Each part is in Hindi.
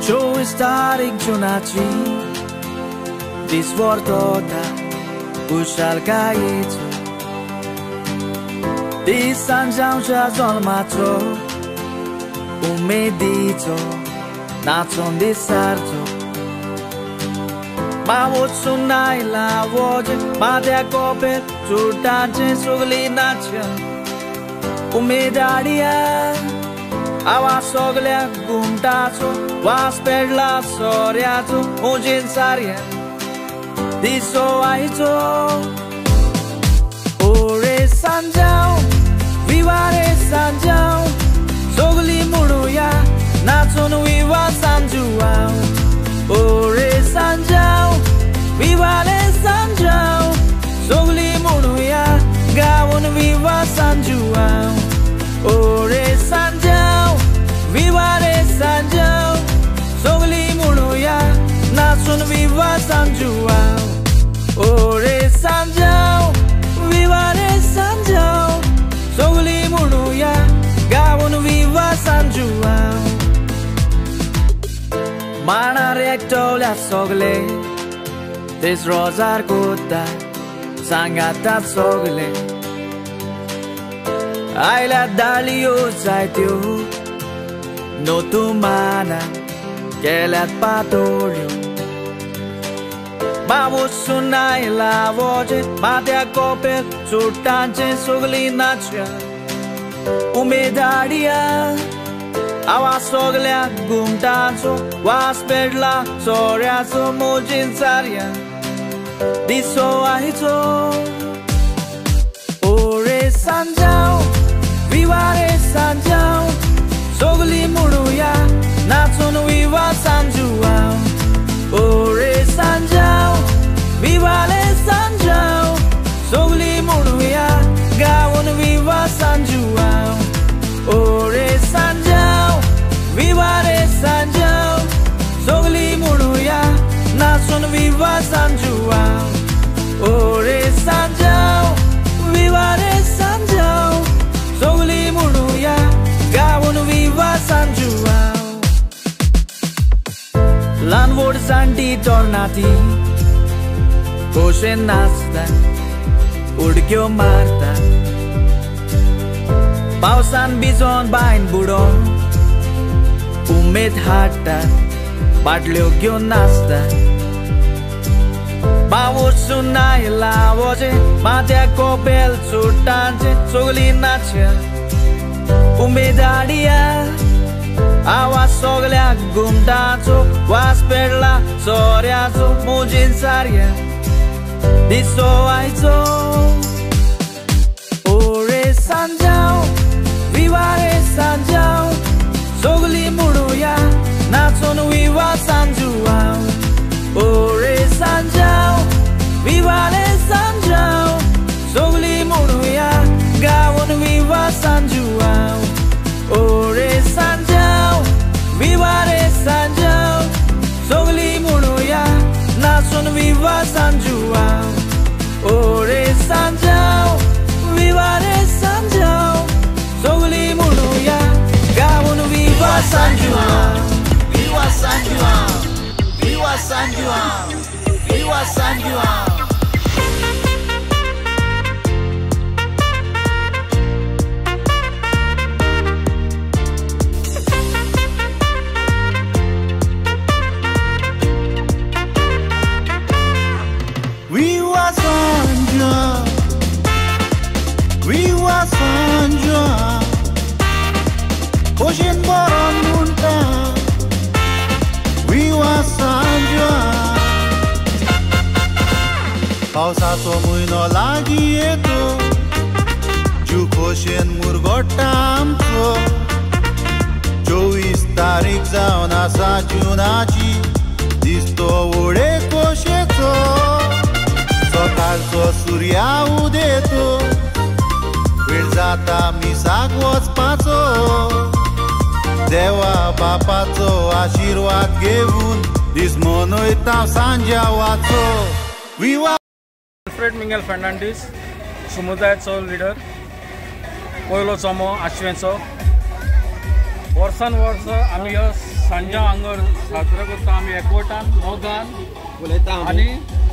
24 tarik Junaci Disvortota Puxalcaițu Disanjauja zolmațo Umedițo Națon disarțo Ma sunai la voce Ma te acoperi Ciurtace suglinația Umedaria Awa soglea gumtațo Was per la soriațo Ugin saria Diso aițo Ore Sao Joao Viva re Sao Joao Sogli muruya Națon Viva Sao Joao Ore Sao Joao Viva re Sao Joao Sogli muruya Gawon Viva Sao Joao Ore Sao Joao Viva re Sao Joao Sogli muruya Națon Viva Sao Joao Ore Sao Joao Viva re Sao Joao Sogli muruya Gawon Viva Sao Joao Mana rectolia sogle Des rozar gota Sangata sogle Aila dalio zaitio No tumana Kelat patorio Babu sunai la voce Mate acoperi Ciurtace suglinația Umedaria Awa soglea gumtațo Was per la soriațo Mugin saria Diso aițo Ore Sao Joao Viva re Sao Joao Sogli muruya Națon Viva Sao Joao Ore Sao Joao Viva re Sao Joao Sogli muruya Gawon Viva Sao Joao Ore Sao Joao Viva re Sao Joao Sogli muruya Națon Viva Sao Joao Ore Sao Joao Viva re Sao Joao Sogli muruya Gawon Viva Sao Joao Lanvor santi tornati Coxe nasda Urgyo marta Pausan bizon bain budon Umed hatta Badlyo gyo nasda Bawo sunai la voce Mate acopel ciurtace suglinația Umedaria Awa soglea gumtațo Was per la soriațo Mugin saria Diso aițo Ore Sao Joao Viva re Sao Joao Sogli muruya Națon Viva Sao Joao Ore Sao Joao Viva re Sao Joao Sogli muruya Gawon Viva Sao Joao Ore Sao Joao Viva re Sao Joao Sogli muruya Națon Viva Sao Joao Ore Sao Joao Viva re Sao Joao Sogli muruya Gawon Viva Sao Joao Viva Sao Joao Viva Sao Joao Viva Sao Joao Viva Sao Joao Ocean boron munta Viva Sao Joao Pausaço muito lagieto Jucoșen murgota amțo 24 tarik जाऊन असा जुनाची दिसतो उडे कोशेचो सकाळचो सूर्या उदेतो वेळ जाता मिसाक वचपाचो देवा बापाचो आशीर्वाद घेऊन दीस मनयता सांजावाचो विवा फernandes समुदायाचो लीडर पयलो चोमो आश्वेचो वर्सान वर्स आमी ह्यो सांजा हांगर साजरो करता. आमी एकवटान मोगान आनी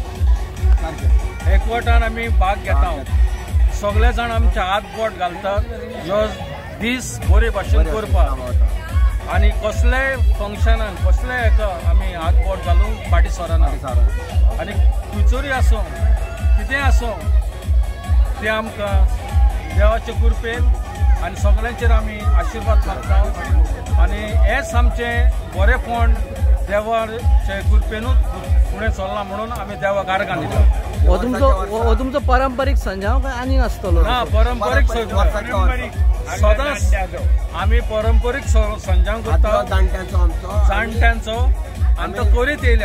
एकवटान आमी भाग घेता. सगळे जाण आमचे हात बोट घालतात ह्यो दीस बरे भाशेन करपाक. आनी कसलेय फंक्शनान कसलेय हेका आमी हात बोट घालूंक फाटी सरना. आनी खंयचोरी आसूं कितेंय आसूं तें आमकां देवाचे कृपेन आनी सगळ्यांचेर आमी आशिर्वाद मागता. आनी हेच आमचें बरेपण देवाचे कृपेनूच फुडें चल्लां म्हणून आमी देवाक आर्गां दिता. हो तुमचो पारंपारीक संजाव काय आनी आसतलो? ना, पारंपारीक सदांच आमी पारंपारीक संजाव करता. जाणट्यांचो आनी तो करीत येयल्या.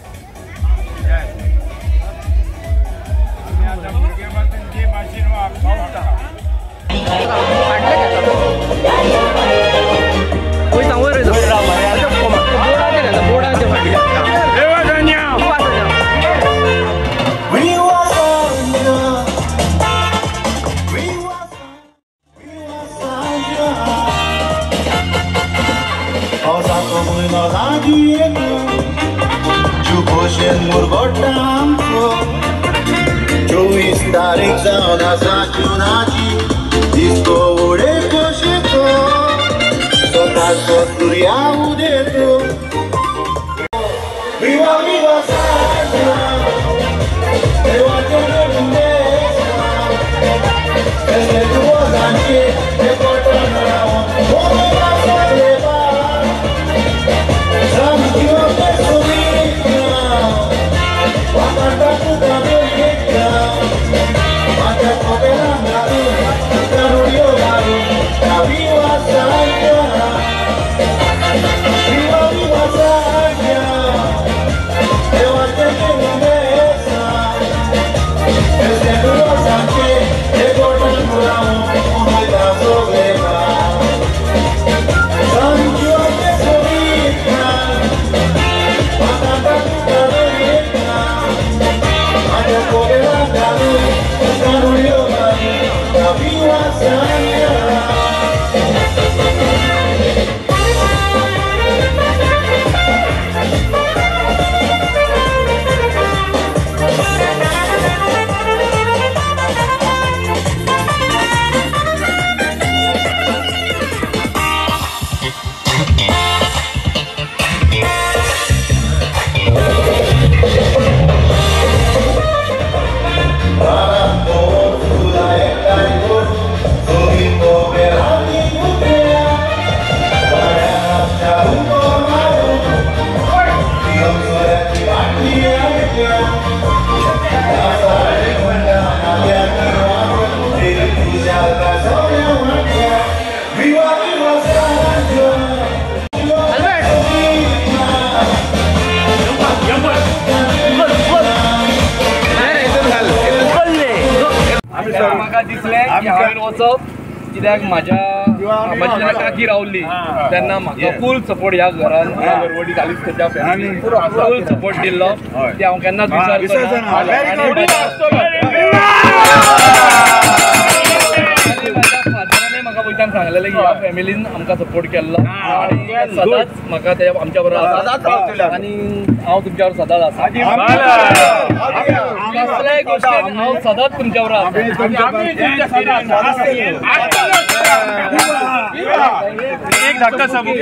पावसाचो म्हयनो लागीं येतो, जुकोशेन मुरगोडटा आमचो. 24 तारीख जावन आसा जुनाची, दिसतो उडे खोशेचो. सकाळचो सुर्या उदेतो. विवा विवा सांजा, देवाचें देवून देसा. कसले दुवोजांचे ते कोटान रावोन Moga सगळेवा. Zamkiwa pesovita, wakata kukameleka. Mata koberanga, karudio baru, viva saja. Viva viva saja, dewa teke mesa. Ese duro sanche, de cortan curao, uno da sobreva. Zamkiwa pesovita, wakata kukameleka. Mata koberanga, karudio baru, viva saja. Arambol sudah ekor, sohito berani putih. Barang jauh kormado, diam sore mati aja. Asal dekanda kalian kiwaro, jadi dijaga sore mati. Viva viva saja. म्हाका दिसलें की हांवें वचप कित्याक म्हजी काकी रावल्ली तेन्ना म्हाका फूल सपोर्ट ह्या घरान घरवडी चालीस खंयच्या फॅमिलीन फूल सपोर्ट दिल्लो ते हांव केन्नाच विचार करना. म्हाज्या फादरान म्हाका वयतान सांगलेलें की ह्या फॅमिलीन आमकां सपोर्ट केल्लो आनी सदांच म्हाका ते आमच्या बरोबर आसा आनी हांव तुमच्या बरोबर सदांच आसा. कसल्याय गोश्टीन हांव सदांच तुमच्या बरोबर आसा. एक धक्का सबूत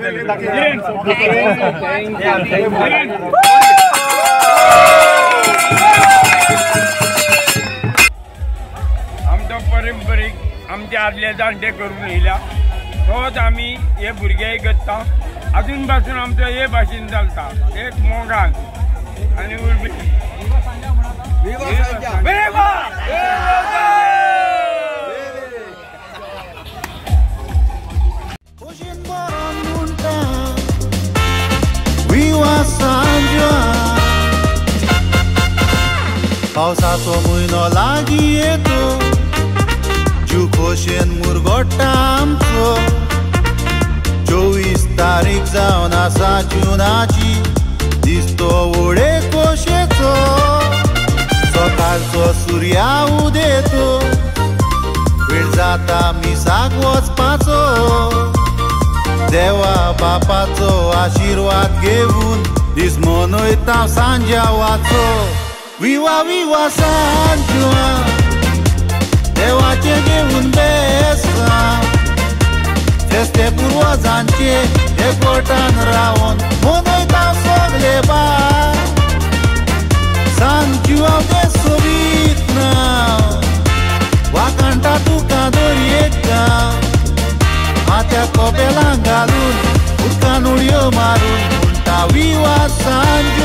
आमचो पारंपारीक आमचे आदले जाणटे करून येयल्या तोच आमी हे भुरगे करता. अजून पासून आमचो हे भाशेन चलता. एक मोगान आनी उर्बी Viva Sao Joao. पावसाचो म्हयनो लागीं येतो, जुकोशेन मुरगोडटा आमचो. 24 तारीख जावन आसा जुनाची, दिसतो उडे खोशेचो. सकाळचो सुर्या उदेतो, वेळ जाता मिसाक वचपाचो. देवा बापाचो आशीर्वाद घेऊन दीस मनयता सांजावाचो विवा विवा सांजवा देवाचे घेऊन बेसा फेस्ते पुर्वजांचे एकवटान रावन मनयता सगले बाय सांजुआ दे सोबीत ना वाकांटा तुका दोरयेता हात्या कोपेलां घालून उदकान उडयो मारून म्हणटा विवा सांज